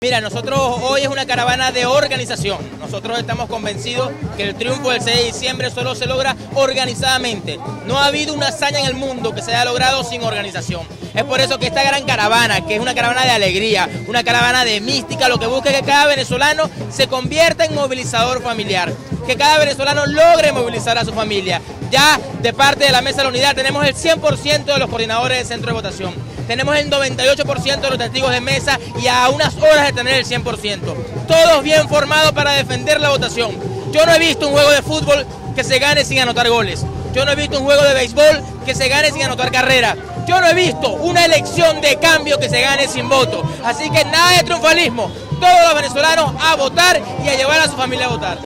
Mira, nosotros hoy es una caravana de organización. Nosotros estamos convencidos que el triunfo del 6 de diciembre solo se logra organizadamente. No ha habido una hazaña en el mundo que se haya logrado sin organización. Es por eso que esta gran caravana, que es una caravana de alegría, una caravana de mística, lo que busca es que cada venezolano se convierta en movilizador familiar, que cada venezolano logre movilizar a su familia. Ya de parte de la Mesa de la Unidad tenemos el 100% de los coordinadores del centro de votación. Tenemos el 98% de los testigos de mesa y a unas horas de tener el 100%. Todos bien formados para defender la votación. Yo no he visto un juego de fútbol que se gane sin anotar goles. Yo no he visto un juego de béisbol que se gane sin anotar carrera. Yo no he visto una elección de cambio que se gane sin voto. Así que nada de triunfalismo. Todos los venezolanos a votar y a llevar a su familia a votar.